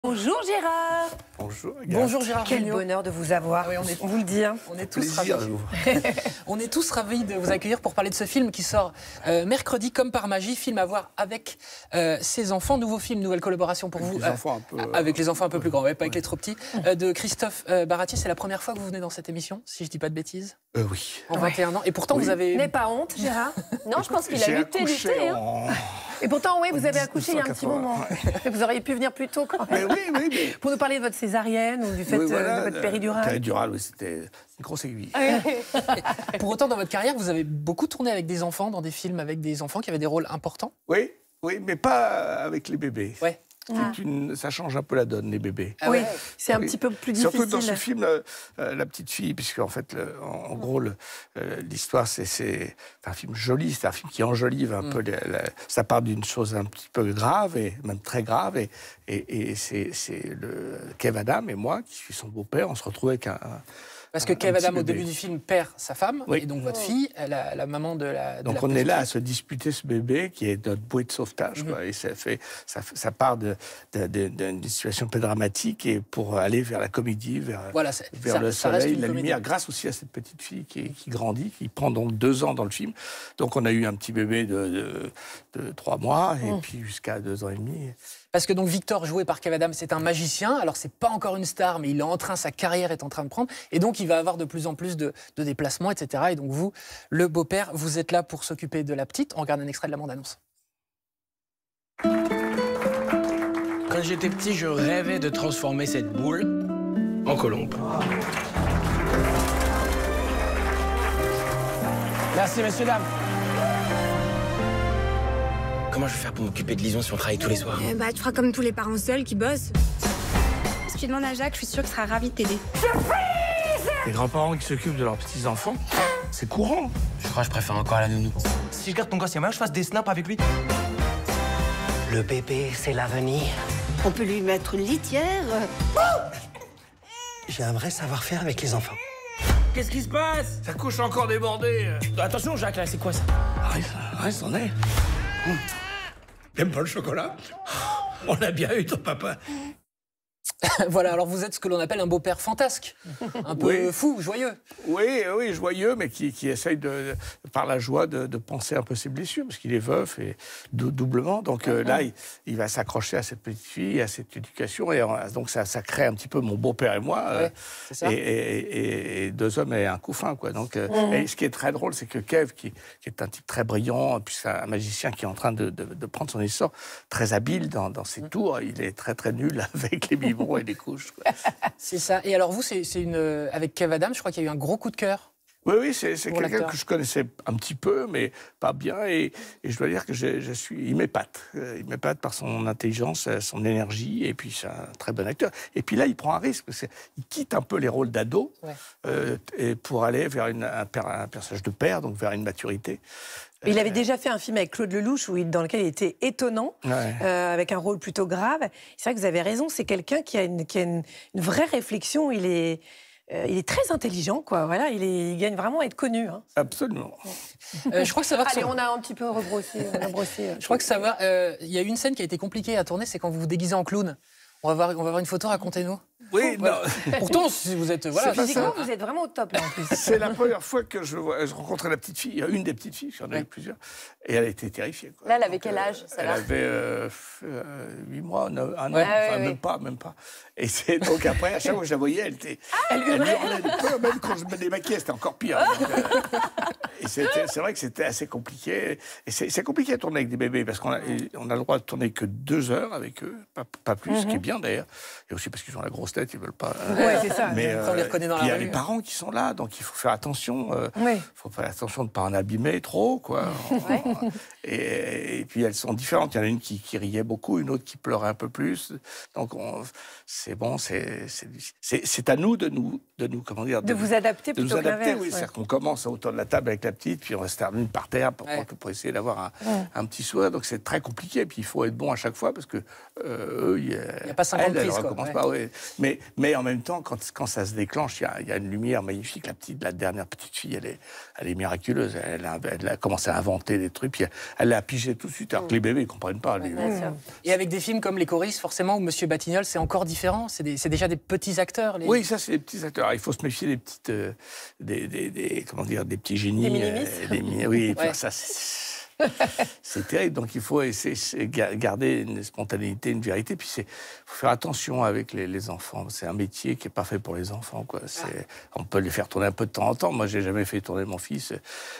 Bonjour Gérard. Bonjour. Bonjour Gérard. Quel Jugnot. bonheur de vous avoir. Ah oui, on vous le dit. Hein. On est tous ravis. On est tous ravis de vous accueillir pour parler de ce film qui sort mercredi comme par magie. Film à voir avec ses enfants. Nouveau film, nouvelle collaboration pour avec vous. Les enfants un peu, avec les enfants un peu plus grands, pas avec les trop petits. De Christophe Baratier. C'est la première fois que vous venez dans cette émission, si je ne dis pas de bêtises. Oui. En 21 ans. Et pourtant, vous avez. N'ayez pas honte, Gérard. Non, je pense qu'il a lutté. En... Et pourtant, oui, vous avez accouché il y a un petit moment. Vous auriez pu venir plus tôt quand même. Mais oui. Pour nous parler de votre césarienne ou du fait de votre péridurale. Péridurale, oui, c'était une grosse aiguille. Pour autant, dans votre carrière, vous avez beaucoup tourné avec des enfants, dans des films avec des enfants qui avaient des rôles importants. Oui, mais pas avec les bébés. Ouais. Ça change un peu la donne, les bébés. Ah oui, c'est un petit peu plus difficile. Surtout dans ce film, la petite fille, puisque en fait, en gros, l'histoire, c'est un film joli, c'est un film qui enjolive un peu. Ça part d'une chose un petit peu grave, et même très grave, et c'est Kev Adam et moi, qui suis son beau-père, on se retrouve avec Parce que Kev Adam, au début du film, perd sa femme, oui. et donc votre fille, la maman de la. Donc on est là à se disputer ce bébé qui est notre bouée de sauvetage, quoi. Et ça part d'une situation un peu dramatique et pour aller vers la comédie, vers le soleil, la lumière, grâce aussi à cette petite fille qui grandit, qui prend donc 2 ans dans le film. Donc on a eu un petit bébé de 3 mois et puis jusqu'à 2 ans et demi. Parce que donc Victor, joué par Kev Adam, c'est un magicien. Alors c'est pas encore une star, mais il est en train, sa carrière est en train de prendre. Et donc il va avoir de plus en plus de déplacements, etc. Et donc vous, le beau-père, vous êtes là pour s'occuper de la petite. On regarde un extrait de la bande-annonce. Quand j'étais petit, je rêvais de transformer cette boule en colombe. Merci, messieurs, dames. Comment je vais faire pour m'occuper de Lison si on travaille tous les soirs? Tu feras comme tous les parents seuls qui bossent. Si tu demandes à Jacques, je suis sûre qu'il sera ravi de t'aider. Les grands-parents qui s'occupent de leurs petits-enfants, c'est courant. Je crois que je préfère encore la nounou. Si je garde ton gosse, il y a moyen que je fasse des snaps avec lui? Le bébé, c'est l'avenir. On peut lui mettre une litière. J'ai un vrai savoir-faire avec les enfants. Qu'est-ce qui se passe? Ça couche encore débordé. Attention, Jacques, là, c'est quoi ça? Reste, on est. T'aimes pas le chocolat? On a bien eu ton papa. Voilà, alors vous êtes ce que l'on appelle un beau-père fantasque. Un peu fou, joyeux. Oui, joyeux, mais qui essaye, par la joie, de penser un peu ses blessures, parce qu'il est veuf, et doublement. Donc là, il va s'accrocher à cette petite fille, à cette éducation, et donc ça crée un petit peu mon beau-père et moi, et 2 hommes et un couffin, quoi. Donc, et ce qui est très drôle, c'est que Kev, qui est un type très brillant, puis c'est un magicien qui est en train de prendre son essor, très habile dans ses tours, il est très très nul avec les biberons et les couches. C'est ça. Et alors vous, avec Kev Adam, je crois qu'il y a eu un gros coup de cœur. Oui, c'est quelqu'un que je connaissais un petit peu, mais pas bien. Et je dois dire que il m'épate. Il m'épate par son intelligence, son énergie, et puis c'est un très bon acteur. Et puis là, il prend un risque, parce qu'il quitte un peu les rôles d'ado pour aller vers un personnage de père, donc vers une maturité. Il avait déjà fait un film avec Claude Lelouch dans lequel il était étonnant, avec un rôle plutôt grave. C'est vrai que vous avez raison, c'est quelqu'un qui a une vraie réflexion. Il est très intelligent, quoi. Voilà, il gagne vraiment à être connu. Hein. Absolument. Je crois que ça va. Allez, on a un petit peu rebrossé. Je crois que ça va. Il y a une scène qui a été compliquée à tourner, c'est quand vous vous déguisez en clown. On va voir une photo, racontez-nous. Oui, voilà. Pourtant, si vous êtes... Voilà, physiquement, vous êtes vraiment au top, là, en plus. C'est la première fois que je rencontrais la petite fille, une des petites filles, j'en ai eu plusieurs, et elle était terrifiée, quoi. Là, elle avait quel âge, ça? Elle avait 8 mois, 1 an, même pas. Et c'est donc après, à chaque fois que je la voyais, elle hurlait un peu, même quand je me démaquillais, c'était encore pire. Et c'est vrai que c'était assez compliqué. Et c'est compliqué à tourner avec des bébés, parce qu'on a le droit de tourner que 2 heures avec eux, pas plus, ce qui est bien d'ailleurs. Et aussi parce qu'ils ont la grosse tête, ils veulent pas. Ouais, c'est ça. Mais on les reconnaît dans la rue. Il y a les parents qui sont là, donc il faut faire attention. Il faut faire attention de ne pas en abîmer trop, quoi. Et puis elles sont différentes. Il y en a une qui riait beaucoup, une autre qui pleurait un peu plus. Donc c'est bon, c'est à nous de nous comment dire, de vous adapter plutôt que l'inverse. Oui, c'est-à-dire qu'on commence autour de la table avec la petite, puis on se termine par terre pour essayer d'avoir un petit sourire. Donc c'est très compliqué. Puis il faut être bon à chaque fois parce que eux, il n'y a pas 50 prises, recommence pas. Mais Mais en même temps, quand ça se déclenche, il y a une lumière magnifique. La dernière petite fille, elle est miraculeuse. Elle a commencé à inventer des trucs, puis elle a pigé tout de suite. Alors que les bébés, ils ne comprennent pas. Et avec des films comme Les Choristes, forcément, où Monsieur Batignolles, c'est encore différent. C'est déjà des petits acteurs. Oui, ça, c'est des petits acteurs. Alors, il faut se méfier des petites, comment dire, des petits génies. Des minimis. Oui, ça, c'est terrible. Donc, il faut essayer de garder une spontanéité, une vérité. Puis, il faut faire attention avec les enfants. C'est un métier qui n'est pas fait pour les enfants, quoi. On peut les faire tourner un peu de temps en temps. Moi, je n'ai jamais fait tourner mon fils.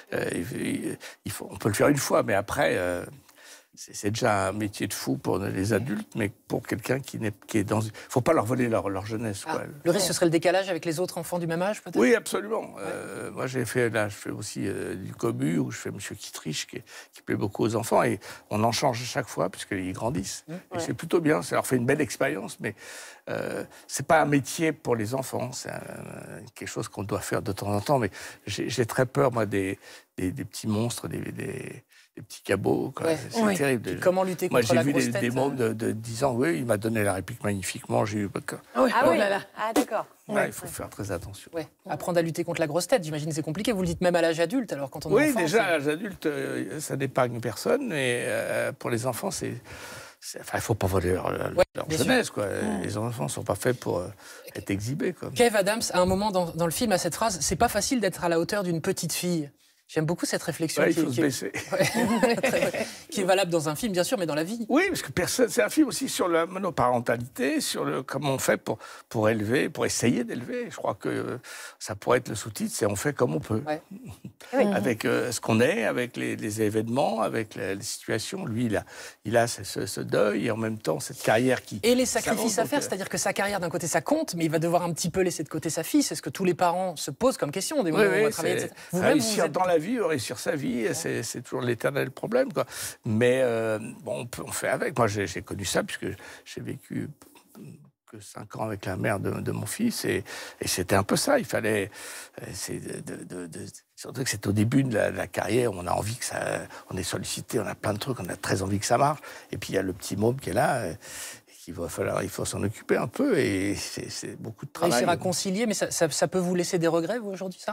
On peut le faire une fois, mais après... c'est déjà un métier de fou pour les adultes, mais pour quelqu'un qui est dans... Il ne faut pas leur voler leur jeunesse. Quoi. Le risque, ce serait le décalage avec les autres enfants du même âge, peut-être ? Oui, absolument. Moi, je fais aussi du Cobu, où je fais Monsieur Kittredge, qui plaît beaucoup aux enfants, et on en change à chaque fois, puisqu'ils grandissent. Et c'est plutôt bien, ça leur fait une belle expérience, mais c'est pas un métier pour les enfants, c'est quelque chose qu'on doit faire de temps en temps, mais j'ai très peur, moi, des petits monstres, des petits cabots. C'est terrible. Comment lutter contre la grosse tête ? Moi, j'ai vu des mômes de 10 ans, oui, il m'a donné la réplique magnifiquement. J'ai eu... Ah oui, d'accord. Il faut faire très attention. Ouais. Apprendre à lutter contre la grosse tête, j'imagine que c'est compliqué. Vous le dites même à l'âge adulte, alors quand on est enfant... Oui, déjà, à l'âge adulte, ça n'épargne personne, mais pour les enfants, il ne faut pas voler leur jeunesse. Quoi. Les enfants ne sont pas faits pour être exhibés. Quoi. Kev Adams, à un moment dans le film, a cette phrase « C'est pas facile d'être à la hauteur d'une petite fille ». J'aime beaucoup cette réflexion il faut se baisser. Qui est valable dans un film, bien sûr, mais dans la vie. Oui, parce que c'est un film aussi sur la monoparentalité, sur comment on fait pour élever, pour essayer d'élever. Je crois que ça pourrait être le sous-titre, c'est « On fait comme on peut avec ce qu'on est, avec les événements, avec les situations. Lui, il a ce deuil et en même temps cette carrière qui... Et les sacrifices à faire, c'est-à-dire que sa carrière, d'un côté, ça compte, mais il va devoir un petit peu laisser de côté sa fille. C'est ce que tous les parents se posent comme question, des moments où on va travailler, etc. Réussir dans la vie, réussir sa vie, c'est toujours l'éternel problème, quoi. Mais on fait avec. Moi, j'ai connu ça puisque j'ai vécu que 5 ans avec la mère de mon fils et c'était un peu ça. Il fallait... surtout que c'est au début de la carrière, on a envie que ça... On est sollicité, on a plein de trucs, on a très envie que ça marche. Et puis, il y a le petit môme qui est là... il faut s'en occuper un peu et c'est beaucoup de travail. Réussir à concilier, mais ça peut vous laisser des regrets, vous, aujourd'hui, ça ?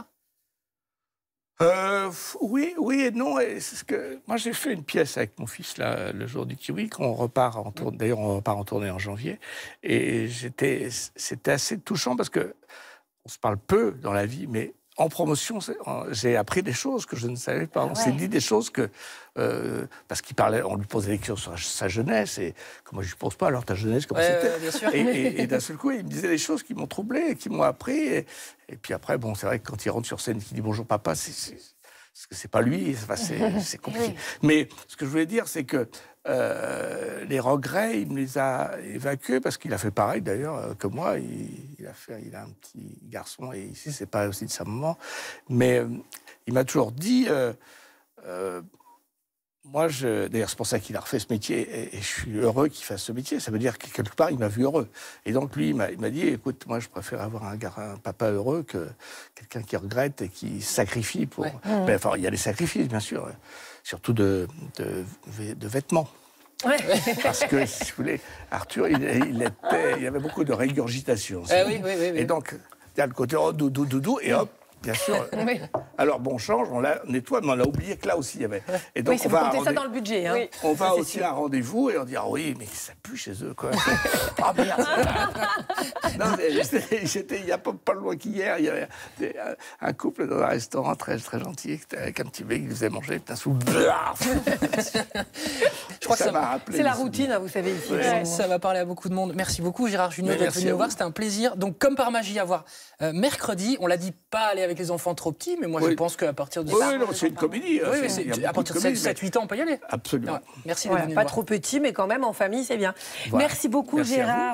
Oui et non. Moi, j'ai fait une pièce avec mon fils là, le jour du kiwi, qu'on repart en tournée. D'ailleurs, on repart en tournée en janvier. Et c'était assez touchant parce que on se parle peu dans la vie, mais en promotion, j'ai appris des choses que je ne savais pas. On s'est dit des choses que... parce on lui posait des questions sur sa jeunesse, et que moi je ne lui pose pas, alors ta jeunesse, comment c'était bien sûr. Et d'un seul coup, il me disait des choses qui m'ont troublé, qui m'ont appris. Et puis après, c'est vrai que quand il rentre sur scène, qu'il dit « Bonjour papa », parce que c'est pas lui, c'est compliqué. Mais ce que je voulais dire, c'est que les regrets, il me les a évacués, parce qu'il a fait pareil d'ailleurs que moi. Il a un petit garçon et il ne sait pas aussi de sa maman. Mais il m'a toujours dit... d'ailleurs, c'est pour ça qu'il a refait ce métier, et je suis heureux qu'il fasse ce métier. Ça veut dire que quelque part, il m'a vu heureux. Et donc, lui, il m'a dit, écoute, moi, je préfère avoir un papa heureux que quelqu'un qui regrette et qui sacrifie pour... Mais, enfin, il y a des sacrifices, bien sûr, surtout de vêtements. Parce que, si vous voulez, Arthur, il y avait beaucoup de régurgitation. Oui. Et donc, il y a le côté doudou, et hop, bien sûr. Alors, on change, on la nettoie, mais on a oublié que là aussi, il y avait... Et donc, on va compter ça dans le budget. Hein. On va aussi à un rendez-vous et on dit « Ah oui, mais ça pue chez eux, quoi. » Ah merde. Non, il n'y a pas loin qu'hier, il y avait un couple dans un restaurant très, très gentil, avec un petit mec qui nous faisait manger, putain, sous... Je crois que ça m'a rappelé. C'est la routine, vous savez, ici. Ça va parler à beaucoup de monde. Merci beaucoup, Gérard Jugnot, d'être venu nous voir. C'était un plaisir. Donc, comme par magie, à voir mercredi. On l'a dit, pas aller avec les enfants trop petits, mais moi, je pense qu'à partir de... Oui, non, c'est une comédie. À partir de 7-8 ans, on peut y aller. Absolument. Merci d'être venu nous Pas voir. trop petit, mais quand même en famille, c'est bien. Voilà. Merci beaucoup, Merci Gérard.